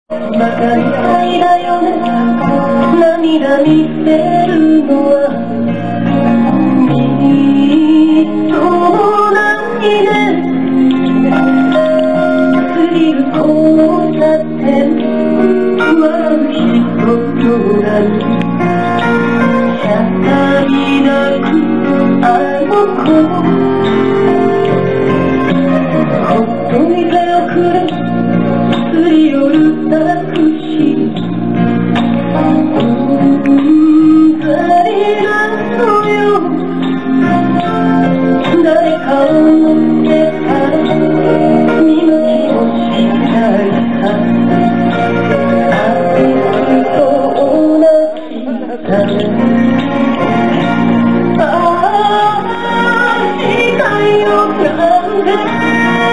バカみたいだよね。涙見せるのはみっとないね。スリル交差点舞う人が社会なくあの子本当に手をくれすり寄るタクシー誰なのよ。誰かを乗せた見向きもしないか。あいつと同じだね。ああしたいよなんて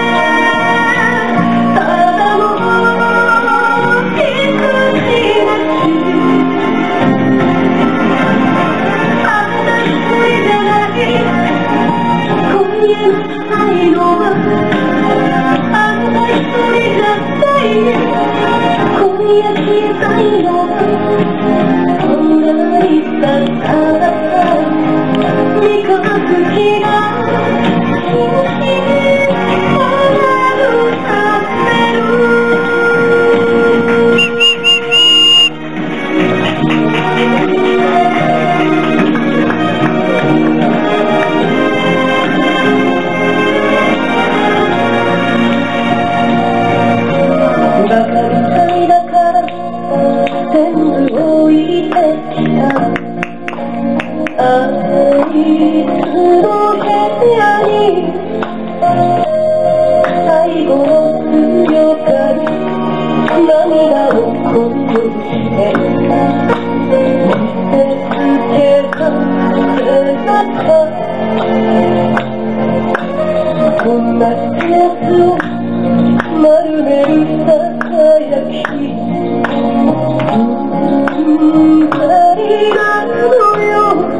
最後の強さに涙をこぼして見せつけた姿こんな季節を丸めるささやき誰なのよ。